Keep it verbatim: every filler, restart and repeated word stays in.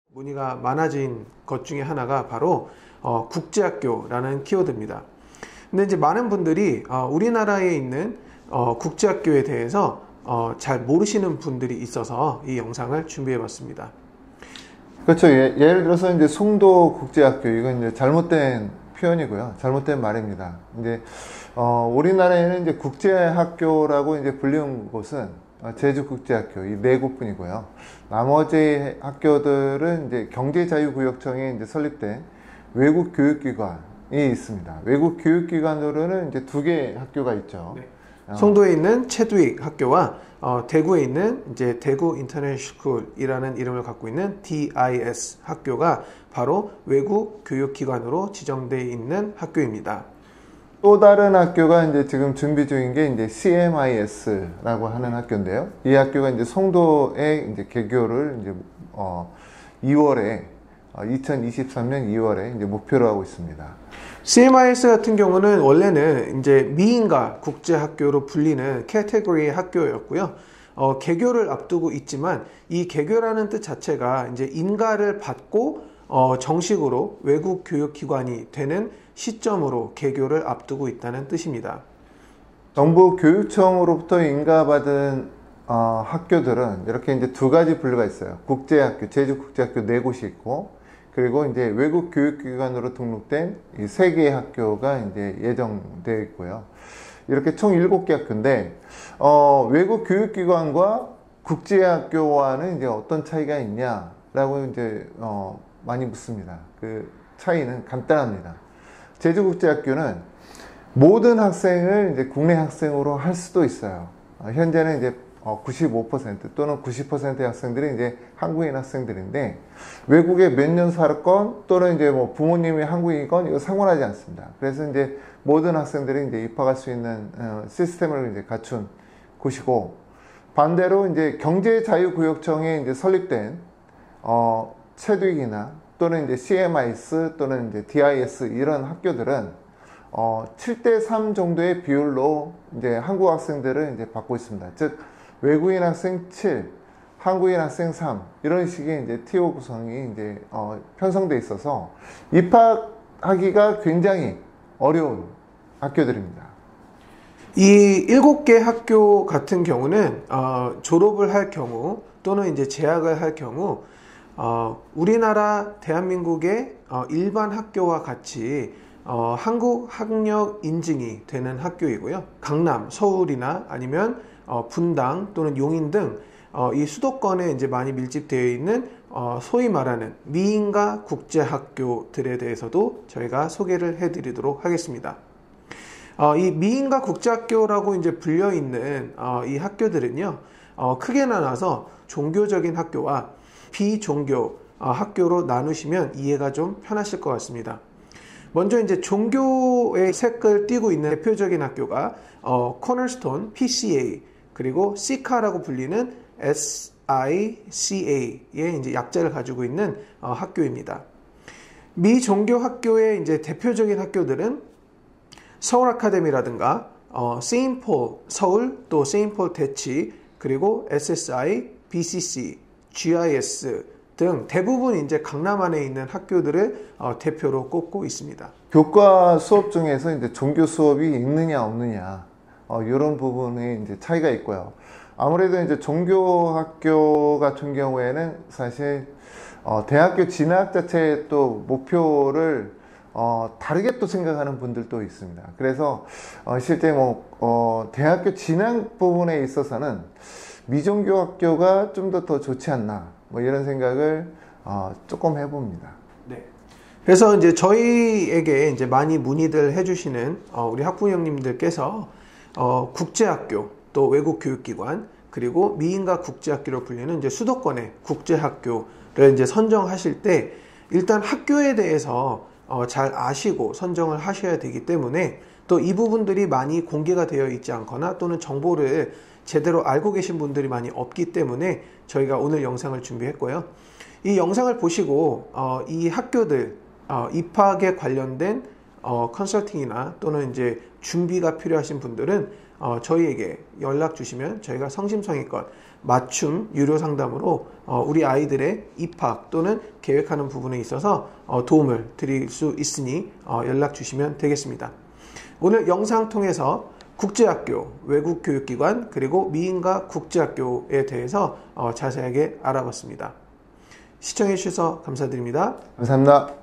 문의가 많아진 것 중에 하나가 바로 어, 국제학교라는 키워드입니다. 근데 이제 많은 분들이 어, 우리나라에 있는 어, 국제학교에 대해서 어, 잘 모르시는 분들이 있어서 이 영상을 준비해 봤습니다. 그렇죠. 예, 예를 들어서 이제 송도 국제학교, 이건 이제 잘못된 표현이고요. 잘못된 말입니다. 이제 어, 우리나라에는 이제 국제학교라고 이제 불리는 곳은 제주국제학교 이 네 곳뿐이고요. 나머지 학교들은 이제 경제자유구역청에 이제 설립된 외국 교육기관이 있습니다. 외국 교육기관으로는 이제 두 개의 학교가 있죠. 네. 어. 송도에 있는 체드윅 학교와 어, 대구에 있는 이제 대구 인터내셔널스쿨이라는 이름을 갖고 있는 디 아이 에스 학교가 바로 외국 교육기관으로 지정되어 있는 학교입니다. 또 다른 학교가 이제 지금 준비 중인 게 이제 씨 엠 아이 에스라고 하는 학교인데요. 이 학교가 이제 송도에 이제 개교를 이제 어 이월에 이천이십삼 년 이월에 이제 목표로 하고 있습니다. 씨 엠 아이 에스 같은 경우는 원래는 이제 미인가 국제학교로 불리는 캐테고리의 학교였고요. 어, 개교를 앞두고 있지만 이 개교라는 뜻 자체가 이제 인가를 받고 어, 정식으로 외국 교육기관이 되는 시점으로 개교를 앞두고 있다는 뜻입니다. 정부 교육청으로부터 인가받은 어, 학교들은 이렇게 이제 두 가지 분류가 있어요. 국제학교, 제주국제학교 네 곳이 있고, 그리고 이제 외국 교육기관으로 등록된 이 세 개의 학교가 이제 예정되어 있고요. 이렇게 총 일곱 개 학교인데, 어, 외국 교육기관과 국제학교와는 이제 어떤 차이가 있냐라고 이제 어, 많이 묻습니다. 그 차이는 간단합니다. 제주국제학교는 모든 학생을 이제 국내 학생으로 할 수도 있어요. 어, 현재는 이제 구십오 퍼센트 또는 구십 퍼센트의 학생들이 이제 한국인 학생들인데, 외국에 몇 년 살았건 또는 이제 뭐 부모님이 한국인이건 이거 상관하지 않습니다. 그래서 이제 모든 학생들이 이제 입학할 수 있는 어, 시스템을 이제 갖춘 곳이고, 반대로 이제 경제자유구역청에 이제 설립된 어, 체드윅이나 또는 이제 씨 엠 아이 에스 또는 이제 디 아이 에스 이런 학교들은 어, 칠 대 삼 정도의 비율로 이제 한국 학생들을 이제 받고 있습니다. 즉, 외국인 학생 칠, 한국인 학생 삼, 이런 식의 이제 티오 구성이 이제 어, 편성돼 있어서 입학하기가 굉장히 어려운 학교들입니다. 이 일곱 개 학교 같은 경우는 어, 졸업을 할 경우 또는 이제 재학을 할 경우 어, 우리나라 대한민국의 어, 일반 학교와 같이 어, 한국 학력 인증이 되는 학교이고요. 강남, 서울이나 아니면 어, 분당 또는 용인 등 어, 이 수도권에 이제 많이 밀집되어 있는 어, 소위 말하는 미인가 국제학교들에 대해서도 저희가 소개를 해드리도록 하겠습니다. 어, 이 미인가 국제학교라고 이제 불려 있는 어, 이 학교들은요, 어, 크게 나눠서 종교적인 학교와 비종교 어, 학교로 나누시면 이해가 좀 편하실 것 같습니다. 먼저 이제 종교의 색을 띠고 있는 대표적인 학교가 어, 코너스톤 피 씨 에이 그리고 시카라고 불리는 에스 아이 씨 에이의 이제 약자를 가지고 있는 어, 학교입니다. 미종교 학교의 이제 대표적인 학교들은 서울 아카데미라든가 어, 세인트폴 서울, 또 세인트폴 대치, 그리고 에스 에스 아이, 비 씨 씨, 지 아이 에스 등 대부분 이제 강남 안에 있는 학교들을 어, 대표로 꼽고 있습니다. 교과 수업 중에서 이제 종교 수업이 있느냐 없느냐 어, 이런 부분이 이제 차이가 있고요. 아무래도 이제 종교 학교 같은 경우에는 사실 어, 대학교 진학 자체의 또 목표를 어, 다르게 또 생각하는 분들도 있습니다. 그래서 어, 실제 뭐 어, 대학교 진학 부분에 있어서는 미종교 학교가 좀 더 더 좋지 않나, 뭐 이런 생각을 어, 조금 해봅니다. 네. 그래서 이제 저희에게 이제 많이 문의들 해주시는 어, 우리 학부형님들께서 어, 국제학교, 또 외국 교육기관, 그리고 미인가 국제학교로 불리는 이제 수도권의 국제학교를 이제 선정하실 때 일단 학교에 대해서 어, 잘 아시고 선정을 하셔야 되기 때문에, 또 이 부분들이 많이 공개가 되어 있지 않거나 또는 정보를 제대로 알고 계신 분들이 많이 없기 때문에 저희가 오늘 영상을 준비했고요. 이 영상을 보시고 어, 이 학교들 어, 입학에 관련된 어, 컨설팅이나 또는 이제 준비가 필요하신 분들은 어, 저희에게 연락 주시면 저희가 성심성의껏 맞춤 유료 상담으로 어, 우리 아이들의 입학 또는 계획하는 부분에 있어서 어, 도움을 드릴 수 있으니 어, 연락 주시면 되겠습니다. 오늘 영상 통해서 국제학교, 외국교육기관, 그리고 미인가 국제학교에 대해서 어, 자세하게 알아봤습니다. 시청해 주셔서 감사드립니다. 감사합니다.